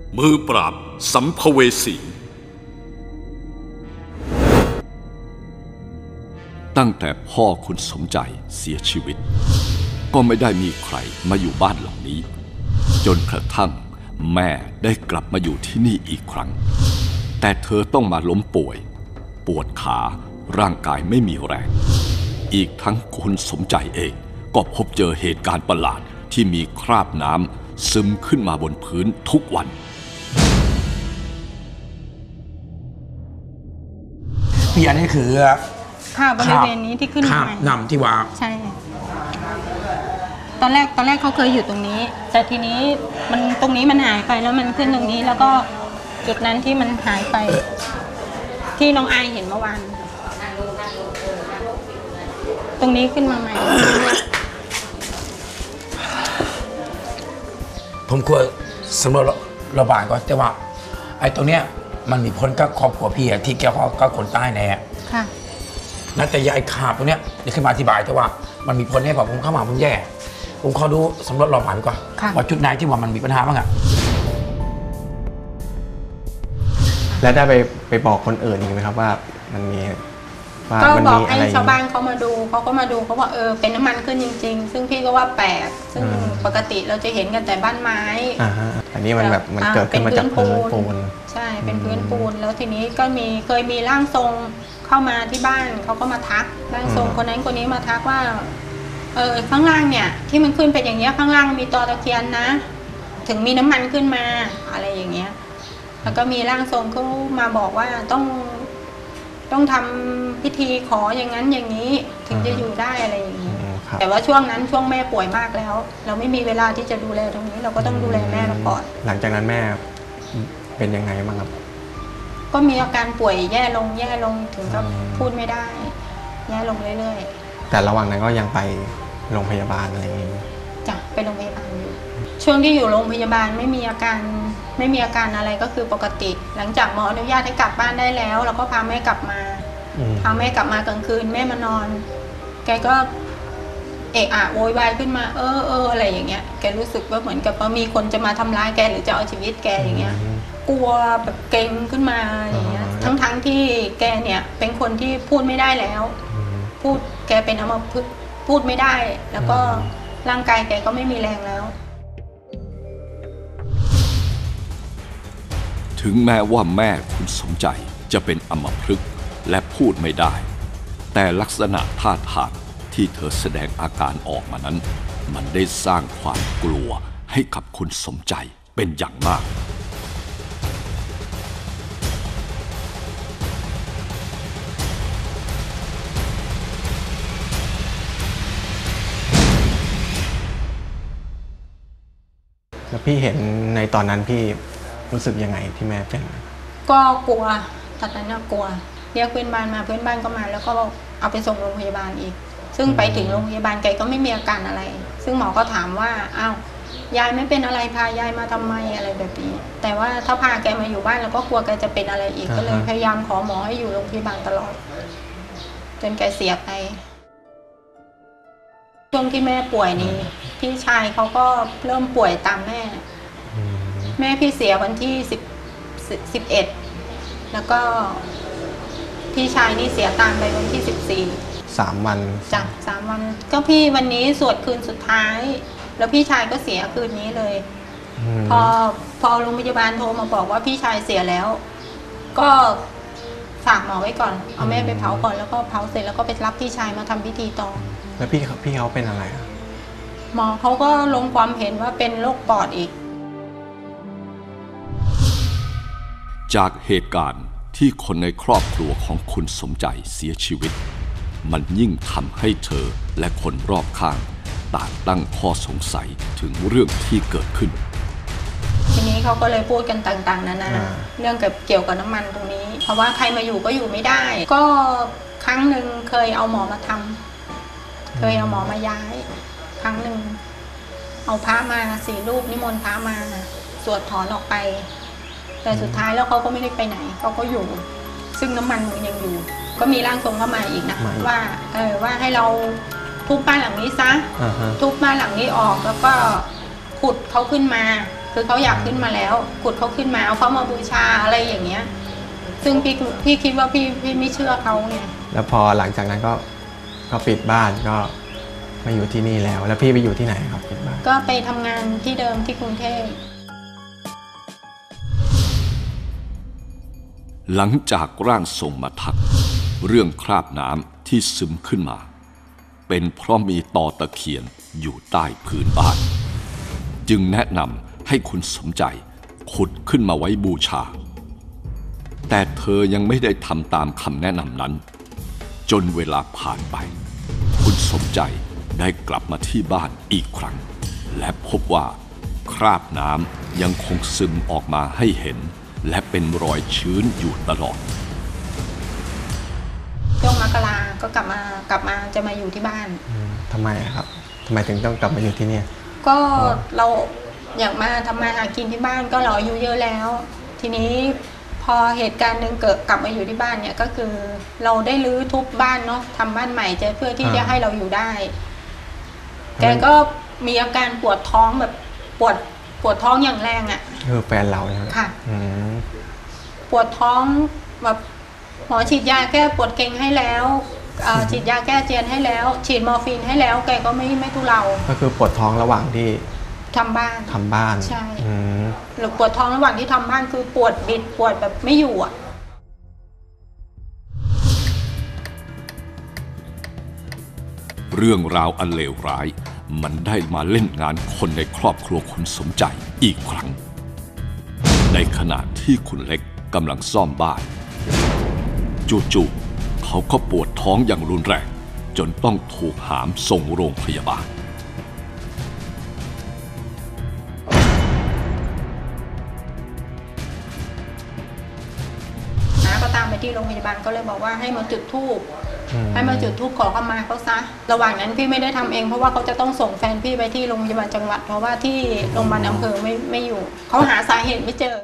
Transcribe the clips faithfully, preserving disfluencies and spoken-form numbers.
มือปราบสัมภเวสีตั้งแต่พ่อคุณสมใจเสียชีวิตก็ไม่ได้มีใครมาอยู่บ้านหลังนี้จนกระทั่งแม่ได้กลับมาอยู่ที่นี่อีกครั้งแต่เธอต้องมาล้มป่วยปวดขาร่างกายไม่มีแรงอีกทั้งคุณสมใจเองก็พบเจอเหตุการณ์ประหลาดที่มีคราบน้ำซึมขึ้นมาบนพื้นทุกวันพี่อันนี้คือค่ะบริเวณนี้ที่ขึ้นมาน้ำที่ว่าใช่ตอนแรกตอนแรกเขาเคยอยู่ตรงนี้แต่ทีนี้มันตรงนี้มันหายไปแล้วมันขึ้นตรงนี้แล้วก็จุดนั้นที่มันหายไปที่น้องไอเห็นเมื่อวานตรงนี้ขึ้นมาใหม่ผมควรสำรวจระบายก่อนแต่ว่าไอ้ตรงเนี้ยมันมีผลกับครอบครัวพี่ที่แกก็คนใต้แน่ค่ะนั่นแต่ยายขาบตรงเนี้ยจะขึ้นมาอธิบายแต่ว่ามันมีผลให้แบบผมเข้ามาผมแย่ผมขอดูสำรวจระบายก่อนว่าจุดไหนที่ว่ามันมีปัญหาบ้างอะแล้วได้ไปไปบอกคนอื่นอีกไหมครับว่ามันมีว่าก็บอกให้ชาวบ้านเขามาดูเขาก็มาดูเขาบอกเออเป็นน้ำมันขึ้นจริงๆซึ่งพี่ก็ว่าแปลกซึ่งปกติเราจะเห็นกันแต่บ้านไม้อ่าฮะอันนี้มันแบบมันเกิดขึ้นมาจากพื้นปูนใช่เป็นพื้นปูนแล้วทีนี้ก็มีเคยมีร่างทรงเข้ามาที่บ้านเขาก็มาทักร่างทรงคนนั้นคนนี้มาทักว่าเออข้างล่างเนี่ยที่มันขึ้นเป็นอย่างเงี้ยข้างล่างมีตอตะเคียนนะถึงมีน้ำมันขึ้นมาอะไรอย่างเงี้ยแล้วก็มีร่างทรงเขามาบอกว่าต้องต้องทำพิธีขออย่างนั้นอย่างนี้ถึงจะอยู่ได้อะไรอย่างนี้แต่ว่าช่วงนั้นช่วงแม่ป่วยมากแล้วเราไม่มีเวลาที่จะดูแลตรงนี้เราก็ต้องดูแลแม่เราก่อนหลังจากนั้นแม่เป็นยังไงบ้างครับก็มีอาการป่วยแย่ลงแย่ลงถึงกับพูดไม่ได้แย่ลงเรื่อยๆแต่ระหว่างนั้นก็ยังไปโรงพยาบาลอะไรอย่างนี้จ้ะไปโรงพยาบาลอยู่ช่วงที่อยู่โรงพยาบาลไม่มีอาการไม่มีอาการอะไรก็คือปกติหลังจากหมออนุญาตให้กลับบ้านได้แล้วเราก็พาแม่กลับมาพาแม่กลับมากลางคืนแม่มานอนแกก็เอะอะโวยวายขึ้นมาเออเอออะไรอย่างเงี้ยแกรู้สึกว่าเหมือนกับว่ามีคนจะมาทำร้ายแกหรือจะเอาชีวิตแกอย่างเงี้ยกลัวแบบเกรงขึ้นมาอย่างเงี้ยทั้งทั้งที่แกเนี่ยเป็นคนที่พูดไม่ได้แล้วพูดแกเป็นอัมพฤกษ์พูดไม่ได้แล้วก็ร่างกายแกก็ไม่มีแรงแล้วถึงแม้ว่าแม่คุณสมใจจะเป็นอัมพฤกษ์และพูดไม่ได้แต่ลักษณะท่าทางที่เธอแสดงอาการออกมานั้นมันได้สร้างความกลัวให้กับคุณสมใจเป็นอย่างมากแล้วพี่เห็นในตอนนั้นพี่รู้สึกยังไงที่แม่เป็นก็กลัวตอนนั้นกลัวเรียกเพื่อนบ้านมาเพื่อนบ้านก็มาแล้วก็เอาไปส่งโรงพยาบาลอีกซึ่งไปถึงโรงพยาบาลแกก็ไม่มีอาการอะไรซึ่งหมอก็ถามว่าอ้าวยายไม่เป็นอะไรพายายมาทำไมอะไรแบบนี้แต่ว่าถ้าพาแกมาอยู่บ้านแล้วก็กลัวแกจะเป็นอะไรอีกก็เลยพยายามขอหมอให้อยู่โรงพยาบาลตลอดจนแกเสียไปช่วงที่แม่ป่วยนี้พี่ชายเขาก็เริ่มป่วยตามแม่แม่พี่เสียวันที่สิบสิบเอ็ดแล้วก็พี่ชายนี่เสียตามไปวันที่สิบสี่สามวันจ้ะสามวันก็พี่วันนี้สวดคืนสุดท้ายแล้วพี่ชายก็เสียคืนนี้เลยพอพอโรงพยาบาลโทรมาบอกว่าพี่ชายเสียแล้วก็ฝากหมอไว้ก่อนเอาแม่ไปเผาก่อนแล้วก็เผาเสร็จแล้วก็ไปรับพี่ชายมาทำพิธีต่อแล้วพี่พี่เขาเป็นอะไรอ่ะหมอเขาก็ลงความเห็นว่าเป็นโรคปอดอีกจากเหตุการณ์ที่คนในครอบครัวของคุณสมใจเสียชีวิตมันยิ่งทำให้เธอและคนรอบข้างต่างตั้งข้อสงสัยถึงเรื่องที่เกิดขึ้นทีนี้เขาก็เลยพูดกันต่างๆนานาเรื่องเกี่ยวกับน้ำมันตรงนี้เพราะว่าใครมาอยู่ก็อยู่ไม่ได้ก็ครั้งหนึ่งเคยเอาหมอมาทำเคยเอาหมอมาย้ายครั้งหนึ่งเอาพระมาสี่รูปนิมนต์พระมาสวดถอนออกไปแต่สุดท้ายแล้วเขาก็ไม่ได้ไปไหนเขาก็อยู่ซึ่งน้ำมันมันยังอยู่ก็มีร่างทรงเข้ามาอีกนะว่าเออว่าให้เราทุบบ้านหลังนี้ซะ uh-huh. ทุบบ้านหลังนี้ออกแล้วก็ขุดเขาขึ้นมาคือเขาอยากขึ้นมาแล้วขุดเขาขึ้นมาเอาเขามาบูชาอะไรอย่างเงี้ยซึ่งพี่พี่คิดว่าพี่พี่ไม่เชื่อเขาไงแล้วพอหลังจากนั้นก็ก็ปิดบ้านก็มาอยู่ที่นี่แล้วแล้วพี่ไปอยู่ที่ไหนครับปิดบ้านก็ไปทำงานที่เดิมที่กรุงเทพหลังจากร่างทรงมาทักเรื่องคราบน้ำที่ซึมขึ้นมาเป็นเพราะมีตอตะเคียนอยู่ใต้พื้นบ้านจึงแนะนำให้คุณสมใจขุดขึ้นมาไว้บูชาแต่เธอยังไม่ได้ทำตามคำแนะนำนั้นจนเวลาผ่านไปคุณสมใจได้กลับมาที่บ้านอีกครั้งและพบว่าคราบน้ำยังคงซึมออกมาให้เห็นและเป็นรอยชื้นอยู่ตลอดช่วงมกราก็กลับมากลับมาจะมาอยู่ที่บ้านทำไมครับทำไมถึงต้องกลับมาอยู่ที่นี่ก็เราอยากมาทำมาหากินที่บ้านก็เราอายุเยอะแล้วทีนี้พอเหตุการณ์หนึ่งเกิดกลับมาอยู่ที่บ้านเนี่ยก็คือเราได้รื้อทุบบ้านเนาะทำบ้านใหม่จะเพื่อที่จะให้เราอยู่ได้แกก็มีอาการปวดท้องแบบปวดปวดท้องอย่างแรงอ่ะคือแฟนเราค่ะปวดท้องแบบหมอฉีดยาแก้ปวดเกร็งให้แล้วฉีดยาแก้เจียนให้แล้วฉีดมอร์ฟีนให้แล้วแกก็ไม่ไม่ทุเลาก็คือปวดท้องระหว่างที่ทำบ้านทำบ้านใช่หรือปวดท้องระหว่างที่ทำบ้านคือปวดบิดปวดแบบไม่อยู่อ่ะเรื่องราวอันเลวร้ายมันได้มาเล่นงานคนในครอบครัวคุณสมใจอีกครั้งในขณะที่คุณเล็กกำลังซ่อมบ้านจู่ๆเขาก็ปวดท้องอย่างรุนแรงจนต้องถูกหามส่งโรงพยาบาลน้าก็ตามไปที่โรงพยาบาลก็เลยบอกว่าให้มาจุดธูปให้มาจุดธูปขอเข้ามาเขาซะระหว่างนั้นพี่ไม่ได้ทำเองเพราะว่าเขาจะต้องส่งแฟนพี่ไปที่โรงพยาบาลจังหวัดเพราะว่าที่โรงพยาบาลอำเภอไม่ไม่อยู่เขาหาสาเหตุไม่เจอ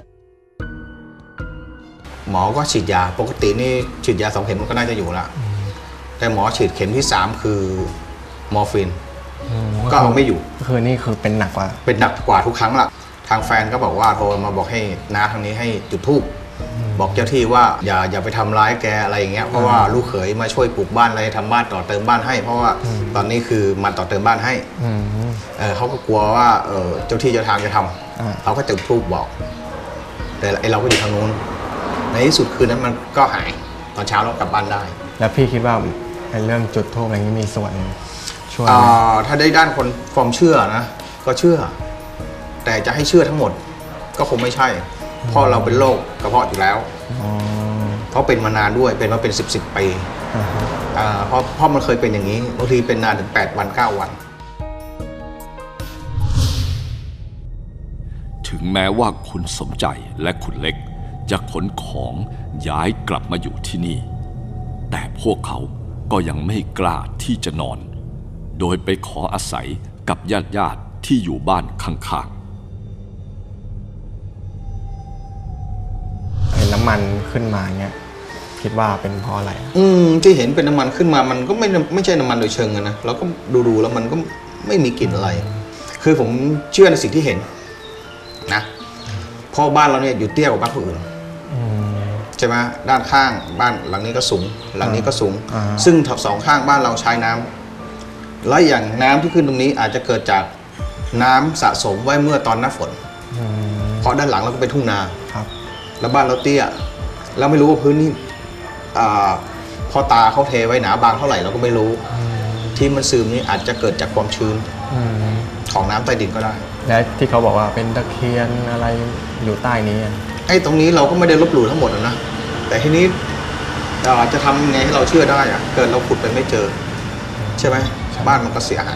หมอก็ฉีดยาปกตินี่ฉีดยาสองเข็มมันก็น่าจะอยู่แล้วแต่หมอฉีดเข็มที่สามคือมอร์ฟีนก็เอาไม่อยู่คือนี่คือเป็นหนักกว่าเป็นหนักกว่าทุกครั้งละทางแฟนก็บอกว่าโทรมาบอกให้น้าทางนี้ให้จุดธูปบอกเจ้าที่ว่าอย่าอย่าไปทำร้ายแกอะไรอย่างเงี้ยเพราะว่าลูกเขยมาช่วยปลูกบ้านอะไรทำบ้านต่อเติมบ้านให้เพราะว่าตอนนี้คือมันต่อเติมบ้านให้เขาก็กลัวว่าเจ้าที่เจ้าทางจะทำเขาก็จุดธูปบอกแต่ไอเราก็อยู่ทางนู้นในที่สุดคืนนั้นมันก็หายตอนเช้าเรากลับบ้านได้แล้วพี่คิดว่าไอ้เรื่องจุดธูปอะไรนี้มีส่วนช่วยถ้าได้ด้านคนความเชื่อนะก็เชื่อแต่จะให้เชื่อทั้งหมดก็คงไม่ใช่เพราะเราเป็นโรคกระเพาะอยู่แล้วเพราะเป็นมานานด้วยเป็นมาเป็นสิบสิบปีเพราะเพราะมันเคยเป็นอย่างนี้บางทีเป็นนานถึงแปดวันเก้าวันถึงแม้ว่าคุณสมใจและคุณเล็กจะขนของย้ายกลับมาอยู่ที่นี่แต่พวกเขาก็ยังไม่กล้าที่จะนอนโดยไปขออาศัยกับญาติญาติที่อยู่บ้านข้างๆเห็นน้ำมันขึ้นมาเงี้ยคิดว่าเป็นเพราะอะไรอืมที่เห็นเป็นน้ำมันขึ้นมามันก็ไม่ไม่ใช่น้ำมันโดยเชิงนะแล้วก็ดูๆแล้วมันก็ไม่มีกลิ่นอะไรคือผมเชื่อในสิ่งที่เห็นนะเพราะบ้านเราเนี่ยอยู่เตี้ยกว่าบ้านคนอื่นใช่ไหมด้านข้างบ้านหลังนี้ก็สูงหลังนี้ก็สูงซึ่งสองข้างบ้านเราใช้น้ำและอย่างน้ำที่ขึ้นตรงนี้อาจจะเกิดจากน้ำสะสมไว้เมื่อตอนหน้าฝนเพราะด้านหลังเราก็เป็นทุ่งนาแล้วบ้านเราเตี้ยแล้วไม่รู้ว่าพื้นนี่พอตาเขาเทไว้หนาบางเท่าไหร่เราก็ไม่รู้ที่มันซึมนี่อาจจะเกิดจากความชื้นของน้ำใต้ดินก็ได้และที่เขาบอกว่าเป็นตะเคียนอะไรอยู่ใต้นี้ไอ้ตรงนี้เราก็ไม่ได้ลบหลู่ทั้งหมดนะแต่ทีนี้จะทำยังไงให้เราเชื่อได้อะเกิดเราขุดไปไม่เจอใช่ไหมบ้านมันก็เสียหาย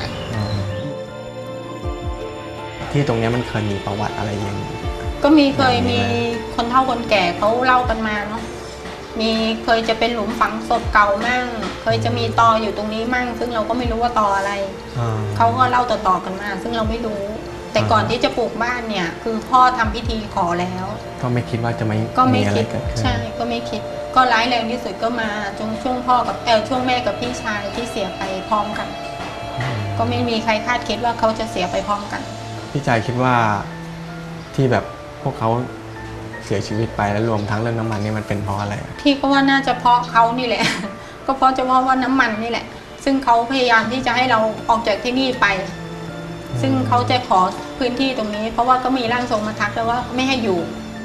ที่ตรงนี้มันเคยมีประวัติอะไรอย่างนี้ก็มีเคยมีคนเฒ่าคนแก่เขาเล่ากันมาเนาะมีเคยจะเป็นหลุมฝังศพเก่ามั่งเคยจะมีตออยู่ตรงนี้มั่งซึ่งเราก็ไม่รู้ว่าตออะไรเขาก็เล่าต่อๆกันมาซึ่งเราไม่รู้แต่ก่อนที่จะปลูกบ้านเนี่ยคือพ่อทำพิธีขอแล้วก็ไม่คิดว่าจะไม่ก็ไม่คิดใช่ก็ไม่คิดก็ร้ายแรงที่สุดก็มาจงช่วงพ่อกับเออช่วงแม่กับพี่ชายที่เสียไปพร้อมกันก็ไม่มีใครคาดคิดว่าเขาจะเสียไปพร้อมกันพี่ชายคิดว่าที่แบบพวกเขาเสียชีวิตไปแล้วรวมทั้งเรื่องน้ำมันนี่มันเป็นเพราะอะไรพี่ก็ว่าน่าจะเพราะเขานี่แหละ ก็เพราะจะว่าว่าน้ำมันนี่แหละซึ่งเขาพยายามที่จะให้เราออกจากที่นี่ไปซึ่งเขาจะขอพื้นที่ตรงนี้เพราะว่าก็มีร่างทรงมาทักแล้วว่าไม่ให้อยู่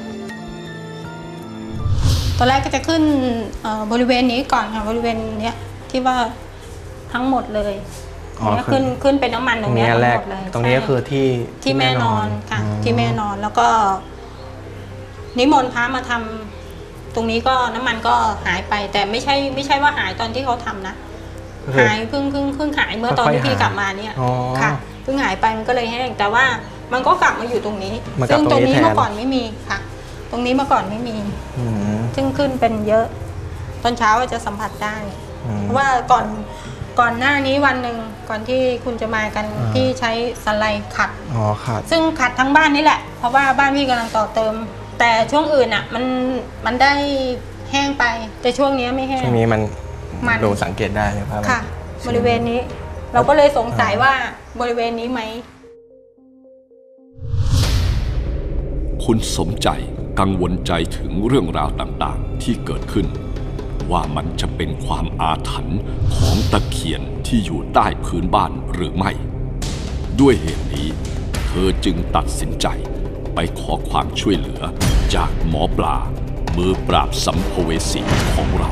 ตอนแรกก็จะขึ้นบริเวณนี้ก่อนค่ะบริเวณเนี้ยที่ว่าทั้งหมดเลยเนี่ยขึ้นขึ้นเป็นน้ำมันตรงนี้ทั้งหมดเลยตรงนี้ก็คือที่ที่แม่นอนค่ะที่แม่นอนแล้วก็นิมนต์พระมาทำตรงนี้ก็น้ำมันก็หายไปแต่ไม่ใช่ไม่ใช่ว่าหายตอนที่เขาทำนะหายเพิ่งเพิ่งเพิ่งหายเมื่อตอนที่พี่กลับมาเนี่ยค่ะเพิ่งหายไปมันก็เลยแห้งแต่ว่ามันก็กลับมาอยู่ตรงนี้ซึ่งตรงนี้เมื่อก่อนไม่มีค่ะตรงนี้เมื่อก่อนไม่มีซึ่งขึ้นเป็นเยอะตอนเช้าจะสัมผัสได้เพราะว่าก่อนก่อนหน้านี้วันหนึ่งก่อนที่คุณจะมากันพี่ใช้สไลด์ขัดอ๋อขัดซึ่งขัดทั้งบ้านนี่แหละเพราะว่าบ้านพี่กำลังต่อเติมแต่ช่วงอื่นอ่ะมันมันได้แห้งไปแต่ช่วงนี้ไม่แห้งช่วงนี้มันดูสังเกตได้เลยครับค่ะบริเวณนี้เราก็เลยสงสัยว่าบริเวณนี้ไหมคุณสมใจกังวลใจถึงเรื่องราวต่างๆที่เกิดขึ้นว่ามันจะเป็นความอาถรรพ์ของตะเคียนที่อยู่ใต้พื้นบ้านหรือไม่ด้วยเหตุนี้เธอจึงตัดสินใจไปขอความช่วยเหลือจากหมอปลามือปราบสัมภเวสีของเรา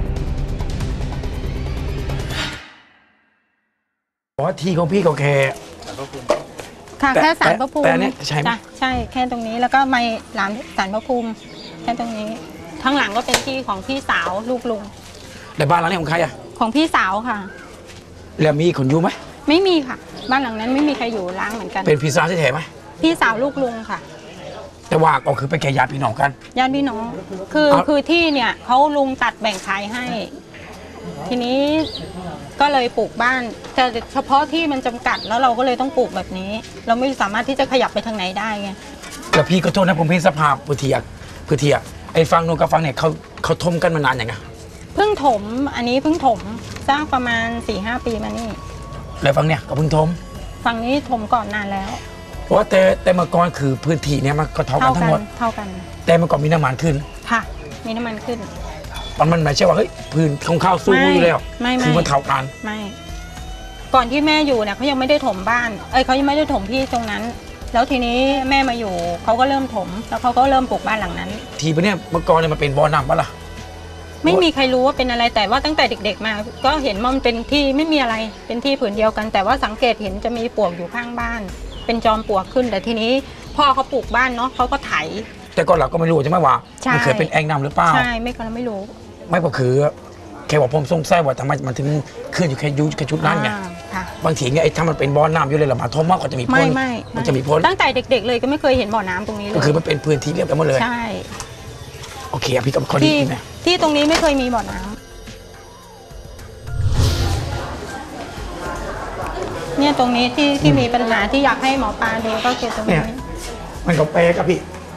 ว่าที่ของพี่เขาแค่ค่ะแค่สารพระภูมิแต่เนี่ยใช่ไหมใช่แค่ตรงนี้แล้วก็ไม่หลานสารพระภูมิแค่ตรงนี้ทั้งหลังก็เป็นที่ของพี่สาวลูกลุงแต่บ้านหลังนี้ของใครอะของพี่สาวค่ะแล้วมีคนอยู่ไหมไม่มีค่ะบ้านหลังนั้นไม่มีใครอยู่ล้างเหมือนกันเป็นพี่สาวแท้ไหมพี่สาวลูกลุงค่ะแต่ว่าก็คือเป็นแค่ญาติพี่น้องกันญาติพี่น้องคือคือที่เนี่ยเขาลุงตัดแบ่งขายให้ทีนี้ก็เลยปลูกบ้านแต่เฉพาะที่มันจำกัดแล้วเราก็เลยต้องปลูกแบบนี้เราไม่สามารถที่จะขยับไปทางไหนได้ไงแล้วพี่ก็โทษนะผมพี่สภาพพื้นที่พื้นที่ไอ้ฟังโน้นกับฟังเนี่ยเขาเขาถมกันมานานอย่างไงเพิ่งถมอันนี้เพิ่งถมสร้างประมาณ สี่ห้า ปีมานี่แล้วฟังเนี่ยก็เพิ่งถมฝั่งนี้ถมก่อนนานแล้วเพราะว่าแต่แต่เมื่อก่อนคือพื้นที่เนี่ยมันก็เท่ากันทั้งหมดเท่ากันแต่เมื่อก่อนมีน้ำมันขึ้นค่ะมีน้ำมันขึ้นมันมันไม่ใช่ว่าเฮ้ยพื้นของข้าวสู้อยู่แล้วคือมันเท่ากันไม่ก่อนที่แม่อยู่เนี่ยเขายังไม่ได้ถมบ้านเอ้ยเขายังไม่ได้ถมที่ตรงนั้นแล้วทีนี้แม่มาอยู่เขาก็เริ่มถมแล้วเขาก็เริ่มปลูกบ้านหลังนั้นทีปะเนี่ยเมื่อก่อนเนี่ยมันเป็นบ่อน้ำปะล่ะไม่มีใครรู้ว่าเป็นอะไรแต่ว่าตั้งแต่เด็กๆมาก็เห็นมันเป็นที่ไม่มีอะไรเป็นที่ผืนเดียวกันแต่ว่าสังเกตเห็นจะมีปลวกอยู่ข้างบ้านเป็นจอมปลวกขึ้นแต่ทีนี้พ่อเขาปลูกบ้านเนาะเขาก็ไถแต่ก่อนเราก็ไม่รู้ใช่ไหมว่ามันเคยเป็นแอ่งน้ำหรือเปล่าใช่ไม่ก็เราไม่รู้ไม่ก็คือแค่ว่าผมสงสัยว่าทำไมมันถึงขึ้นอยู่แค่ยุแค่ชุดนั้นไงบางทีเนี่ยไอ้ถ้ามันเป็นบ่อน้ำอยู่เลยหรอมาท่วมมากกว่าจะมีพ้นมันจะมีพ้นตั้งแต่เด็กๆเลยก็ไม่เคยเห็นบ่อน้ำตรงนี้เลยก็คือมันเป็นพื้นที่เรียบกันหมดเลยใช่โอเคพี่กับคนนี้นะที่ตรงนี้ไม่เคยมีบ่อน้ำเนี่ยตรงนี้ที่ที่มีปัญหาที่อยากให้หมอปลาดูก็คือตรงนี้มันก็แปลกอะพี่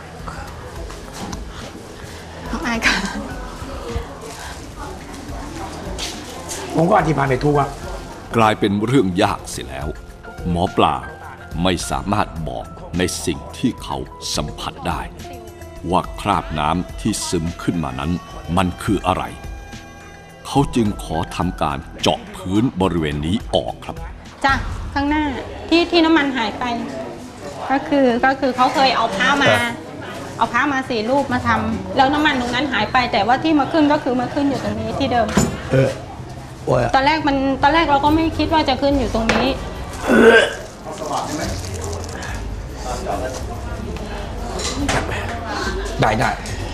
อายค่ะผมก็อธิบายไม่ถูกว่ากลายเป็นเรื่องยากเสียแล้วหมอปลาไม่สามารถบอกในสิ่งที่เขาสัมผัสได้ว่าคราบน้ำที่ซึมขึ้นมานั้นมันคืออะไรเขาจึงขอทำการเจาะพื้นบริเวณนี้ออกครับจ้ะข้างหน้าที่ที่น้ำมันหายไปก็คือก็คือเขาเคยเอาผ้ามาเอาผ้ามาสี่รูปมาทำแล้วน้ำมันตรงนั้นหายไปแต่ว่าที่มาขึ้นก็คือมาขึ้นอยู่ตรงนี้ที่เดิมเออตอนแรกมันตอนแรกเราก็ไม่คิดว่าจะขึ้นอยู่ตรงนี้ได้ได้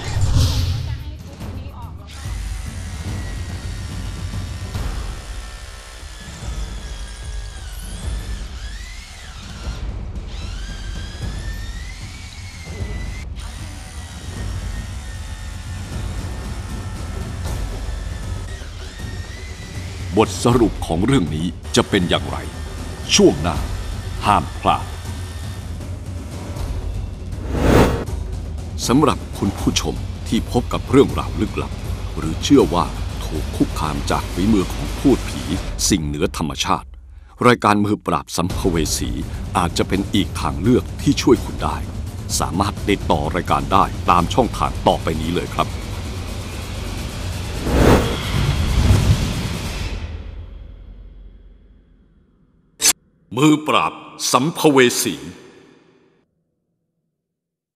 บทสรุปของเรื่องนี้จะเป็นอย่างไรช่วงหน้าห้ามพลาดสำหรับคุณผู้ชมที่พบกับเรื่องราวลึกลับหรือเชื่อว่าถูกคุกคามจากฝีมือของพูดผีสิ่งเหนือธรรมชาติรายการมือปราบสัมภเวสีอาจจะเป็นอีกทางเลือกที่ช่วยคุณได้สามารถติดต่อรายการได้ตามช่องทางต่อไปนี้เลยครับมือปราบสัมภเวสี